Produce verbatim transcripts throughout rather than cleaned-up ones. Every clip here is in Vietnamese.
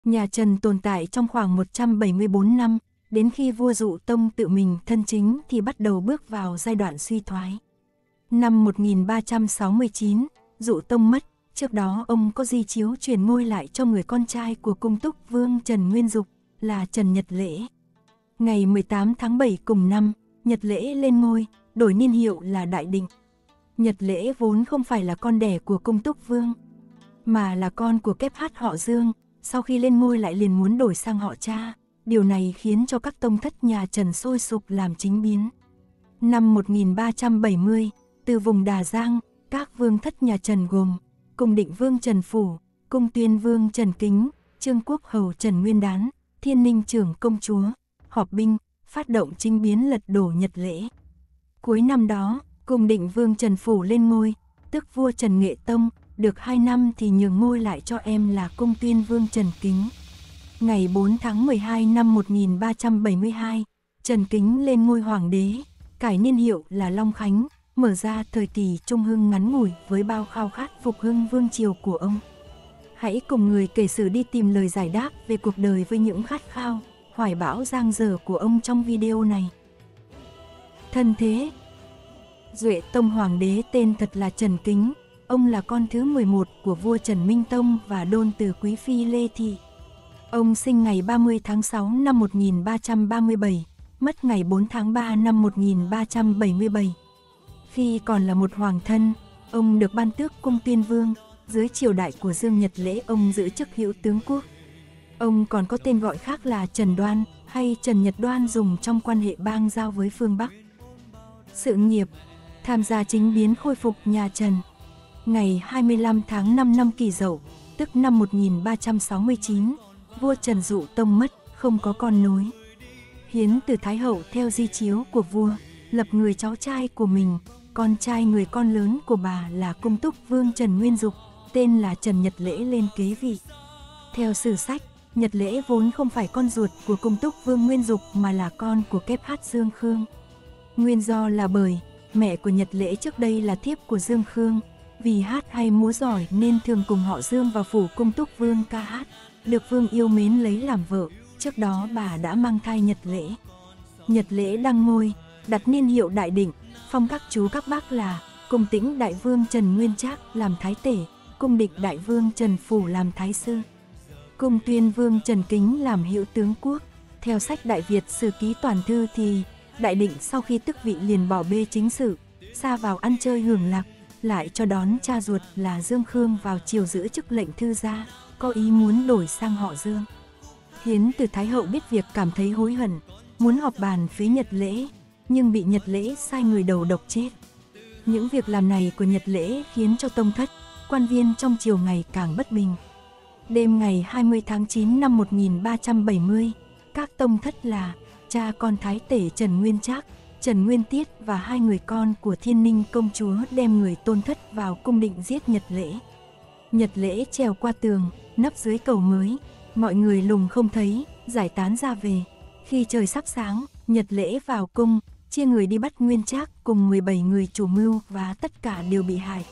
Nhà Trần tồn tại trong khoảng một trăm bảy mươi tư năm, đến khi vua Dụ Tông tự mình thân chính thì bắt đầu bước vào giai đoạn suy thoái. Năm một nghìn ba trăm sáu mươi chín, Dụ Tông mất, trước đó ông có di chiếu truyền ngôi lại cho người con trai của cung túc vương Trần Nguyên Dục, là Trần Nhật Lễ. Ngày mười tám tháng bảy cùng năm, Nhật Lễ lên ngôi, đổi niên hiệu là Đại Định. Nhật Lễ vốn không phải là con đẻ của cung túc vương, mà là con của Kép Hát họ Dương, sau khi lên ngôi lại liền muốn đổi sang họ cha. Điều này khiến cho các tông thất nhà Trần sôi sục làm chính biến. Năm một nghìn ba trăm bảy mươi, từ vùng Đà Giang, các vương thất nhà Trần gồm Cung Định Vương Trần Phủ, Cung Tuyên Vương Trần Kính, Trương Quốc Hầu Trần Nguyên Đán, Thiên Ninh Trưởng Công Chúa, họp binh, phát động chính biến lật đổ Nhật Lễ. Cuối năm đó, Cung Định Vương Trần Phủ lên ngôi, tức vua Trần Nghệ Tông, được hai năm thì nhường ngôi lại cho em là Cung Tuyên Vương Trần Kính. Ngày bốn tháng mười hai năm một nghìn ba trăm bảy mươi hai, Trần Kính lên ngôi hoàng đế, cải niên hiệu là Long Khánh, mở ra thời kỳ trung hưng ngắn ngủi với bao khao khát phục hưng vương triều của ông. Hãy cùng người kể sử đi tìm lời giải đáp về cuộc đời với những khát khao, hoài bão dang dở của ông trong video này. Thân thế: Duệ Tông hoàng đế tên thật là Trần Kính, ông là con thứ mười một của vua Trần Minh Tông và đôn từ quý phi Lê Thị. Ông sinh ngày ba mươi tháng sáu năm một nghìn ba trăm ba mươi bảy, mất ngày bốn tháng ba năm một nghìn ba trăm bảy mươi bảy. Khi còn là một hoàng thân, ông được ban tước Cung Tuyên Vương, dưới triều đại của Dương Nhật Lễ ông giữ chức hữu tướng quốc. Ông còn có tên gọi khác là Trần Đoan hay Trần Nhật Đoan dùng trong quan hệ bang giao với phương Bắc. Sự nghiệp: tham gia chính biến khôi phục nhà Trần. Ngày hai mươi lăm tháng năm năm Kỷ Dậu, tức năm một nghìn ba trăm sáu mươi chín, vua Trần Dụ Tông mất, không có con nối. Hiến từ Thái Hậu theo di chiếu của vua, lập người cháu trai của mình, con trai người con lớn của bà là cung túc vương Trần Nguyên Dục, tên là Trần Nhật Lễ lên kế vị. Theo sử sách, Nhật Lễ vốn không phải con ruột của cung túc vương Nguyên Dục mà là con của Kép Hát Dương Khương. Nguyên do là bởi mẹ của Nhật Lễ trước đây là thiếp của Dương Khương, vì hát hay múa giỏi nên thường cùng họ Dương vào phủ cung túc vương ca hát, được vương yêu mến lấy làm vợ. Trước đó bà đã mang thai Nhật Lễ. Nhật Lễ đăng ngôi, đặt niên hiệu Đại Định, phong các chú các bác là Cung Tĩnh Đại Vương Trần Nguyên Trác làm thái tể, Cung Định Đại Vương Trần Phủ làm thái sư, Cung Tuyên Vương Trần Kính làm hữu tướng quốc. Theo sách Đại Việt Sử Ký Toàn Thư thì Đại Định sau khi tước vị liền bỏ bê chính sự, sa vào ăn chơi hưởng lạc, lại cho đón cha ruột là Dương Khương vào triều giữ chức lệnh thư gia, có ý muốn đổi sang họ Dương. Hiến từ Thái Hậu biết việc cảm thấy hối hận, muốn họp bàn phế Nhật Lễ, nhưng bị Nhật Lễ sai người đầu độc chết. Những việc làm này của Nhật Lễ khiến cho tông thất, quan viên trong triều ngày càng bất bình. Đêm ngày hai mươi tháng chín năm một nghìn ba trăm bảy mươi, các tông thất là cha con thái tể Trần Nguyên Trác, Trần Nguyên Tiết và hai người con của Thiên Ninh công chúa đem người tôn thất vào cung định giết Nhật Lễ. Nhật Lễ trèo qua tường, nấp dưới cầu mới, mọi người lùng không thấy, giải tán ra về. Khi trời sắp sáng, Nhật Lễ vào cung, chia người đi bắt Nguyên Trác cùng mười bảy người chủ mưu và tất cả đều bị hại.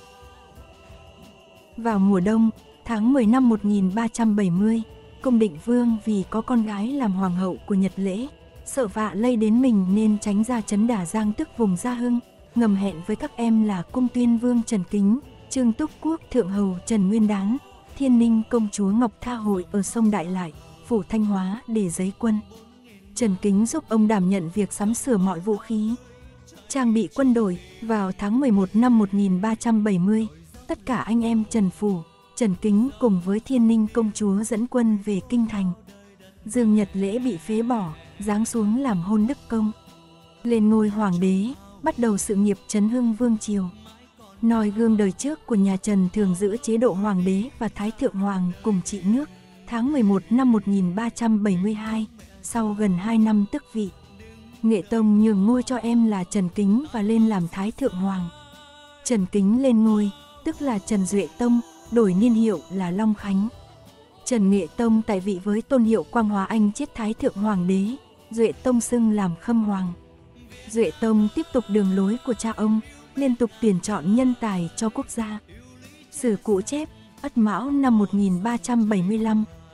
Vào mùa đông, tháng mười năm một nghìn ba trăm bảy mươi, Cung Định Vương vì có con gái làm hoàng hậu của Nhật Lễ, sợ vạ lây đến mình nên tránh ra trấn Đà Giang tức vùng Gia Hưng, ngầm hẹn với các em là Cung Tuyên Vương Trần Kính, Trương Túc Quốc Thượng Hầu Trần Nguyên Đán, Thiên Ninh công chúa Ngọc Tha Hội ở sông Đại Lại, phủ Thanh Hóa để giấy quân. Trần Kính giúp ông đảm nhận việc sắm sửa mọi vũ khí, trang bị quân đội. Vào tháng mười một năm một nghìn ba trăm bảy mươi, tất cả anh em Trần Phủ, Trần Kính cùng với Thiên Ninh công chúa dẫn quân về kinh thành. Dương Nhật Lễ bị phế bỏ, giáng xuống làm hôn đức công. Lên ngôi hoàng đế, bắt đầu sự nghiệp trấn hưng vương triều. Noi gương đời trước của nhà Trần thường giữ chế độ hoàng đế và thái thượng hoàng cùng trị nước. Tháng mười một năm một nghìn ba trăm bảy mươi hai, sau gần hai năm tước vị, Nghệ Tông nhường ngôi cho em là Trần Kính và lên làm thái thượng hoàng. Trần Kính lên ngôi, tức là Trần Duệ Tông, đổi niên hiệu là Long Khánh. Trần Nghệ Tông tại vị với tôn hiệu Quang Hóa Anh chết thái thượng hoàng đế, Duệ Tông xưng làm Khâm Hoàng. Duệ Tông tiếp tục đường lối của cha ông, liên tục tuyển chọn nhân tài cho quốc gia. Sử Cũ chép, Ất Mão năm một nghìn ba trăm bảy mươi lăm,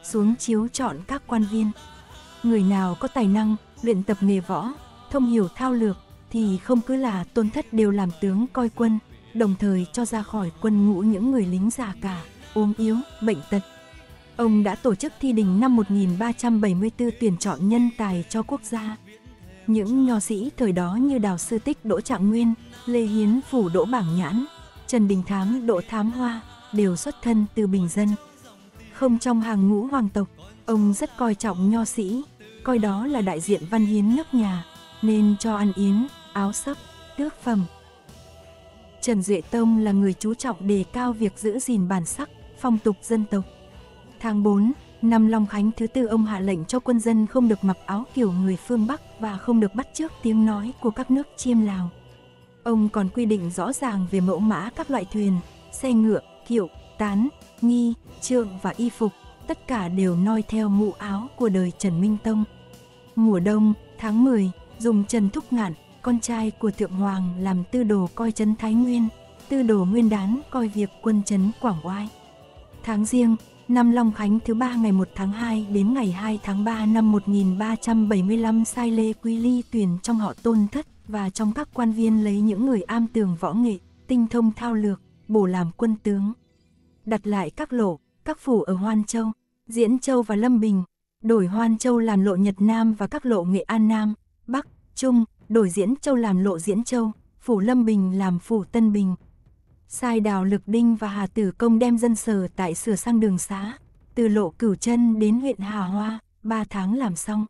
xuống chiếu chọn các quan viên. Người nào có tài năng, luyện tập nghề võ, thông hiểu thao lược, thì không cứ là tôn thất đều làm tướng coi quân, đồng thời cho ra khỏi quân ngũ những người lính già cả, ốm yếu, bệnh tật. Ông đã tổ chức thi đình năm một nghìn ba trăm bảy mươi tư tuyển chọn nhân tài cho quốc gia. Những nho sĩ thời đó như Đào Sư Tích, Đỗ Trạng Nguyên, Lê Hiến Phủ, Đỗ Bảng Nhãn, Trần Đình Thám, Đỗ Thám Hoa đều xuất thân từ bình dân. Không trong hàng ngũ hoàng tộc, ông rất coi trọng nho sĩ, coi đó là đại diện văn hiến nước nhà, nên cho ăn yến, áo sấp, tước phẩm. Trần Duệ Tông là người chú trọng đề cao việc giữ gìn bản sắc, phong tục dân tộc. Tháng tư, năm Long Khánh thứ tư, ông hạ lệnh cho quân dân không được mặc áo kiểu người phương Bắc và không được bắt chước tiếng nói của các nước Chiêm Lào. Ông còn quy định rõ ràng về mẫu mã các loại thuyền, xe ngựa, kiệu, tán, nghi, trượng và y phục, tất cả đều noi theo mũ áo của đời Trần Minh Tông. Mùa đông, tháng mười, dùng Trần Thúc Ngạn, con trai của Thượng Hoàng, làm tư đồ coi trấn Thái Nguyên, tư đồ Nguyên Đán coi việc quân trấn Quảng Oai. Tháng Giêng, năm Long Khánh thứ ba, ngày một tháng hai đến ngày hai tháng ba năm một nghìn ba trăm bảy mươi lăm, sai Lê Quý Ly tuyển trong họ Tôn Thất và trong các quan viên lấy những người am tường võ nghệ, tinh thông thao lược, bổ làm quân tướng. Đặt lại các lộ, các phủ ở Hoan Châu, Diễn Châu và Lâm Bình, đổi Hoan Châu làm lộ Nhật Nam và các lộ Nghệ An Nam, Bắc, Trung, đổi Diễn Châu làm lộ Diễn Châu, phủ Lâm Bình làm phủ Tân Bình. Sai Đào Lực Đinh và Hà Tử Công đem dân sở tại sửa sang đường xá, từ lộ Cửu Chân đến huyện Hà Hoa, ba tháng làm xong.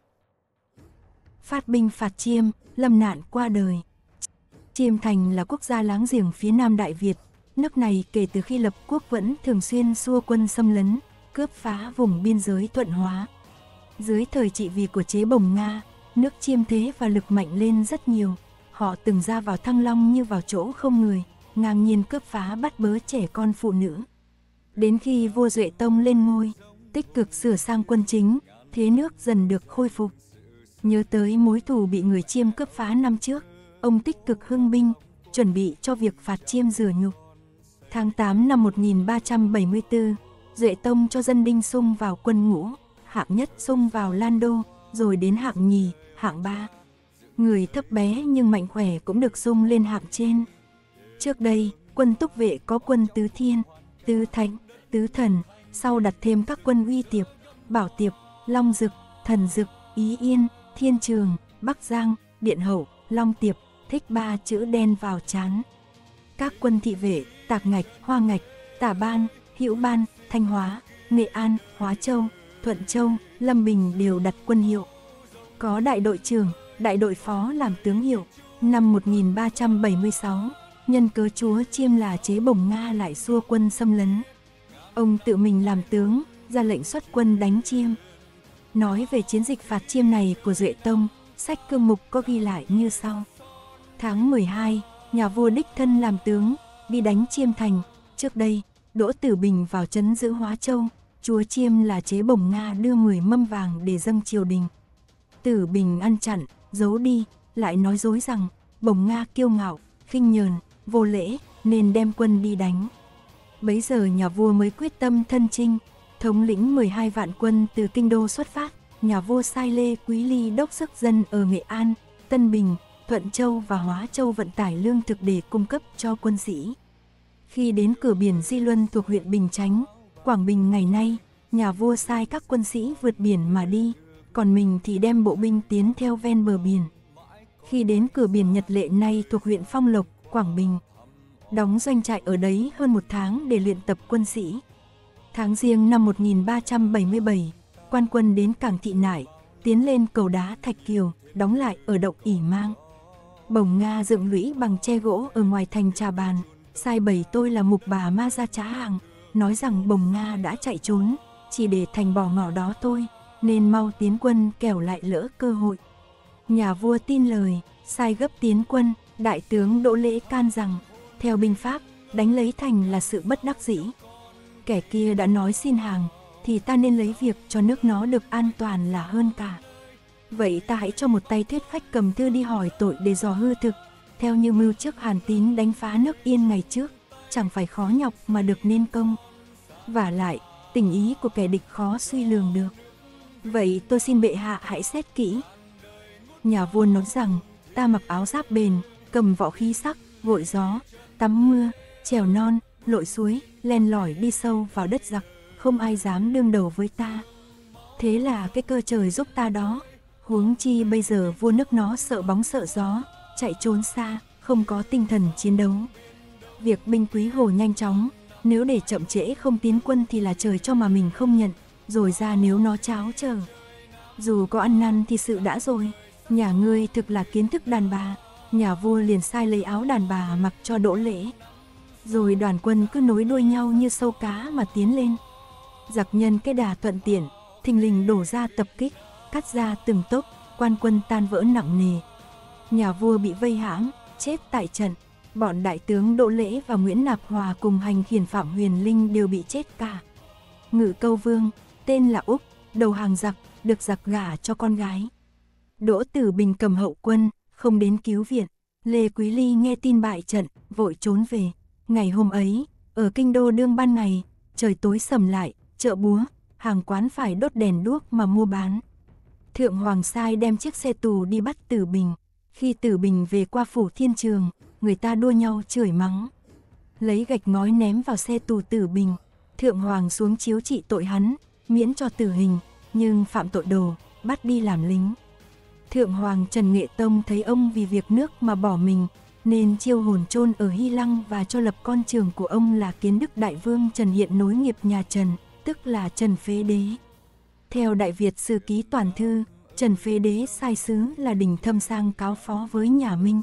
Phát binh phạt Chiêm, Lâm Nạn qua đời. Chiêm Thành là quốc gia láng giềng phía Nam Đại Việt. Nước này kể từ khi lập quốc vẫn thường xuyên xua quân xâm lấn, cướp phá vùng biên giới Thuận Hóa. Dưới thời trị vì của chế Bồng Nga, nước Chiêm thế và lực mạnh lên rất nhiều. Họ từng ra vào Thăng Long như vào chỗ không người, ngang nhiên cướp phá bắt bớ trẻ con phụ nữ. Đến khi vua Duệ Tông lên ngôi, tích cực sửa sang quân chính, thế nước dần được khôi phục. Nhớ tới mối thù bị người Chiêm cướp phá năm trước, ông tích cực hưng binh, chuẩn bị cho việc phạt Chiêm rửa nhục. Tháng tám năm một nghìn ba trăm bảy mươi tư, Duệ Tông cho dân Đinh xung vào quân ngũ, hạng nhất xung vào Lan Đô, rồi đến hạng nhì, hạng ba. Người thấp bé nhưng mạnh khỏe cũng được xung lên hạng trên. Trước đây, quân túc vệ có quân Tứ Thiên, Tứ Thánh, Tứ Thần, sau đặt thêm các quân Uy Tiệp, Bảo Tiệp, Long Dực, Thần Dực, Ý Yên, Thiên Trường, Bắc Giang, Điện Hậu, Long Tiệp, thích ba chữ đen vào trán. Các quân thị vệ, Tạc Ngạch, Hoa Ngạch, Tả Ban, Hữu Ban, Thanh Hóa, Nghệ An, Hóa Châu, Thuận Châu, Lâm Bình đều đặt quân hiệu. Có đại đội trưởng, đại đội phó làm tướng hiệu. Năm một nghìn ba trăm bảy mươi sáu, nhân cớ chúa Chiêm là chế Bồng Nga lại xua quân xâm lấn, ông tự mình làm tướng, ra lệnh xuất quân đánh Chiêm. Nói về chiến dịch phạt Chiêm này của Duệ Tông, sách cương mục có ghi lại như sau. Tháng mười hai, nhà vua đích thân làm tướng, đi đánh Chiêm thành. Trước đây, Đỗ Tử Bình vào trấn giữ Hóa Châu, chúa Chiêm là chế Bồng Nga đưa mười mâm vàng để dâng triều đình. Tử Bình ăn chặn, giấu đi, lại nói dối rằng Bồng Nga kiêu ngạo, khinh nhờn, vô lễ nên đem quân đi đánh. Bấy giờ nhà vua mới quyết tâm thân chinh, thống lĩnh mười hai vạn quân từ kinh đô xuất phát. Nhà vua sai Lê Quý Ly đốc sức dân ở Nghệ An, Tân Bình, Thuận Châu và Hóa Châu vận tải lương thực để cung cấp cho quân sĩ. Khi đến cửa biển Di Luân thuộc huyện Bình Chánh, Quảng Bình ngày nay, nhà vua sai các quân sĩ vượt biển mà đi, còn mình thì đem bộ binh tiến theo ven bờ biển. Khi đến cửa biển Nhật Lệ nay thuộc huyện Phong Lộc, Quảng Bình, đóng doanh trại ở đấy hơn một tháng để luyện tập quân sĩ. Tháng Giêng năm một nghìn ba trăm bảy mươi bảy, quan quân đến cảng Thị Nải, tiến lên cầu đá Thạch Kiều, đóng lại ở động ỉ Mang. Bồng Nga dựng lũy bằng tre gỗ ở ngoài thành Trà Bàn, sai bầy tôi là mục bà ma ra trá hàng, nói rằng Bồng Nga đã chạy trốn, chỉ để thành bỏ ngỏ đó thôi, nên mau tiến quân kẻo lại lỡ cơ hội. Nhà vua tin lời, sai gấp tiến quân. Đại tướng Đỗ Lễ can rằng, theo binh pháp, đánh lấy thành là sự bất đắc dĩ. Kẻ kia đã nói xin hàng, thì ta nên lấy việc cho nước nó được an toàn là hơn cả. Vậy ta hãy cho một tay thuyết khách cầm thư đi hỏi tội để dò hư thực, theo như mưu trước Hàn Tín đánh phá nước Yên ngày trước, chẳng phải khó nhọc mà được nên công. Vả lại, tình ý của kẻ địch khó suy lường được. Vậy tôi xin bệ hạ hãy xét kỹ. Nhà vua nói rằng, ta mặc áo giáp bền, cầm võ khí sắc, gội gió, tắm mưa, trèo non, lội suối, len lỏi đi sâu vào đất giặc, không ai dám đương đầu với ta. Thế là cái cơ trời giúp ta đó. Huống chi bây giờ vua nước nó sợ bóng sợ gió, chạy trốn xa, không có tinh thần chiến đấu. Việc binh Quý Hồ nhanh chóng, nếu để chậm trễ không tiến quân thì là trời cho mà mình không nhận, rồi ra nếu nó cháo chờ. Dù có ăn năn thì sự đã rồi, nhà ngươi thực là kiến thức đàn bà. Nhà vua liền sai lấy áo đàn bà mặc cho đỗ lễ. Rồi đoàn quân cứ nối đuôi nhau như sâu cá mà tiến lên. Giặc nhân cái đà thuận tiện, thình lình đổ ra tập kích, cắt ra từng tốp, quan quân tan vỡ nặng nề. Nhà vua bị vây hãm, chết tại trận. Bọn đại tướng Đỗ Lễ và Nguyễn Nạp Hòa cùng hành khiển Phạm Huyền Linh đều bị chết cả. Ngự Câu Vương, tên là Úc, đầu hàng giặc, được giặc gả cho con gái. Đỗ Tử Bình cầm hậu quân, không đến cứu viện. Lê Quý Ly nghe tin bại trận, vội trốn về. Ngày hôm ấy, ở kinh đô đương ban ngày, trời tối sầm lại, chợ búa, hàng quán phải đốt đèn đuốc mà mua bán. Thượng Hoàng sai đem chiếc xe tù đi bắt Tử Bình. Khi Tử Bình về qua phủ Thiên Trường, người ta đua nhau chửi mắng. Lấy gạch ngói ném vào xe tù Tử Bình. Thượng Hoàng xuống chiếu trị tội hắn, miễn cho tử hình, nhưng phạm tội đồ, bắt đi làm lính. Thượng Hoàng Trần Nghệ Tông thấy ông vì việc nước mà bỏ mình, nên chiêu hồn chôn ở Hy Lăng và cho lập con trưởng của ông là Kiến Đức Đại Vương Trần Hiện nối nghiệp nhà Trần, tức là Trần Phế Đế. Theo Đại Việt Sử Ký Toàn Thư, Trần Phế Đế sai sứ là Đình Thâm sang cáo phó với nhà Minh,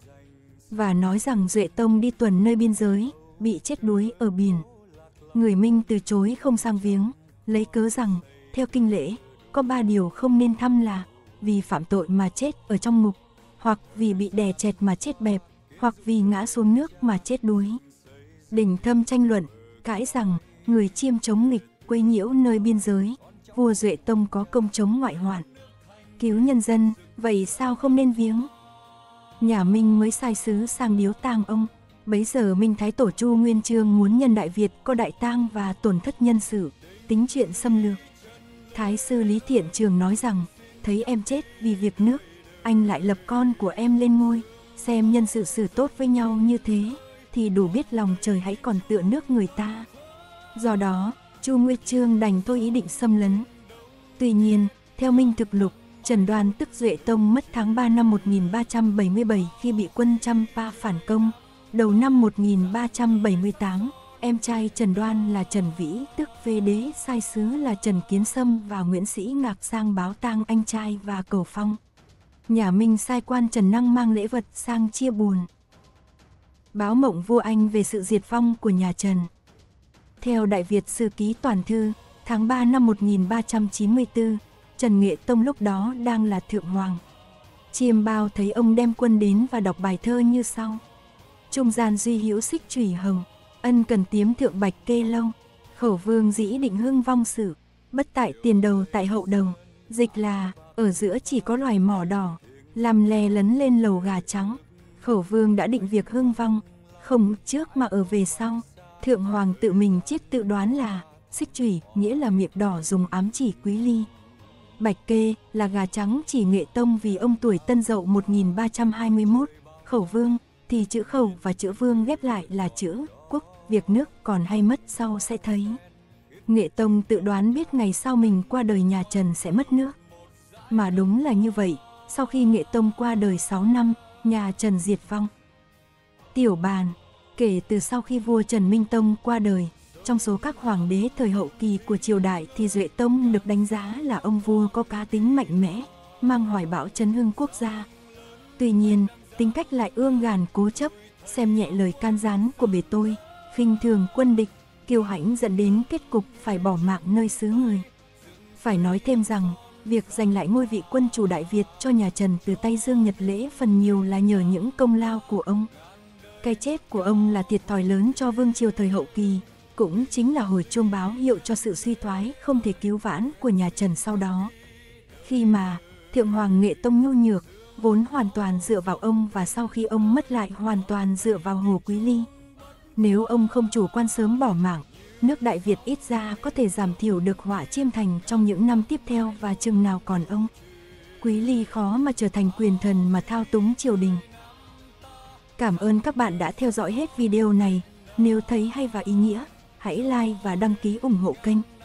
và nói rằng Duệ Tông đi tuần nơi biên giới, bị chết đuối ở biển. Người Minh từ chối không sang viếng, lấy cớ rằng, theo kinh lễ, có ba điều không nên thăm là vì phạm tội mà chết ở trong ngục, hoặc vì bị đè chẹt mà chết bẹp, hoặc vì ngã xuống nước mà chết đuối. Đình Thâm tranh luận, cãi rằng người chiêm chống nghịch, quấy nhiễu nơi biên giới, vua Duệ Tông có công chống ngoại hoạn, cứu nhân dân, vậy sao không nên viếng? Nhà Minh mới sai sứ sang điếu tang ông. Bấy giờ Minh Thái Tổ Chu Nguyên Chương muốn nhân Đại Việt có đại tang và tổn thất nhân sự, tính chuyện xâm lược. Thái sư Lý Thiện Trường nói rằng, thấy em chết vì việc nước, anh lại lập con của em lên ngôi, xem nhân sự xử tốt với nhau như thế, thì đủ biết lòng trời hãy còn tựa nước người ta. Do đó, Chu Nguyên Chương đành thôi ý định xâm lấn. Tuy nhiên, theo Minh Thực Lục, Trần Đoan tức Duệ Tông mất tháng ba năm một nghìn ba trăm bảy mươi bảy khi bị quân Champa phản công. Đầu năm một nghìn ba trăm bảy mươi tám, em trai Trần Đoan là Trần Vĩ tức Phế Đế sai sứ là Trần Kiến Sâm và Nguyễn Sĩ Ngạc sang báo tang anh trai và cầu phong. Nhà Minh sai quan Trần Năng mang lễ vật sang chia buồn. Báo mộng vua Anh về sự diệt vong của nhà Trần. Theo Đại Việt Sử Ký Toàn Thư, tháng ba năm một nghìn ba trăm chín mươi tư, Trần Nghệ Tông lúc đó đang là thượng hoàng. Chiêm Bao thấy ông đem quân đến và đọc bài thơ như sau: Trung gian duy hữu xích chủy hồng, ân cần tiếm thượng bạch kê lâu. Khẩu vương dĩ định hưng vong sự, bất tại tiền đầu tại hậu đầu. Dịch là, ở giữa chỉ có loài mỏ đỏ, làm lè lấn lên lầu gà trắng. Khẩu vương đã định việc hưng vong, không trước mà ở về sau. Thượng hoàng tự mình chiết tự đoán là, xích chủy nghĩa là miệng đỏ dùng ám chỉ Quý Ly. Bạch kê là gà trắng chỉ Nghệ Tông vì ông tuổi Tân Dậu một nghìn ba trăm hai mươi mốt. Khẩu vương thì chữ khẩu và chữ vương ghép lại là chữ quốc, việc nước còn hay mất sau sẽ thấy. Nghệ Tông tự đoán biết ngày sau mình qua đời nhà Trần sẽ mất nước. Mà đúng là như vậy, sau khi Nghệ Tông qua đời sáu năm, nhà Trần diệt vong. Tiểu bàn, kể từ sau khi vua Trần Minh Tông qua đời, trong số các hoàng đế thời hậu kỳ của triều đại thì Duệ Tông được đánh giá là ông vua có cá tính mạnh mẽ, mang hoài bão chấn hưng quốc gia. Tuy nhiên, tính cách lại ương gàn cố chấp, xem nhẹ lời can gián của bề tôi, khinh thường quân địch, kiêu hãnh dẫn đến kết cục phải bỏ mạng nơi xứ người. Phải nói thêm rằng, việc giành lại ngôi vị quân chủ Đại Việt cho nhà Trần từ tay Dương Nhật Lễ phần nhiều là nhờ những công lao của ông. Cái chết của ông là thiệt thòi lớn cho vương triều thời hậu kỳ, cũng chính là hồi chuông báo hiệu cho sự suy thoái không thể cứu vãn của nhà Trần sau đó. Khi mà Thượng Hoàng Nghệ Tông nhu nhược, vốn hoàn toàn dựa vào ông và sau khi ông mất lại hoàn toàn dựa vào Hồ Quý Ly. Nếu ông không chủ quan sớm bỏ mạng, nước Đại Việt ít ra có thể giảm thiểu được họa chiêm thành trong những năm tiếp theo và chừng nào còn ông. Quý ly khó mà trở thành quyền thần mà thao túng triều đình. Cảm ơn các bạn đã theo dõi hết video này. Nếu thấy hay và ý nghĩa, hãy like và đăng ký ủng hộ kênh.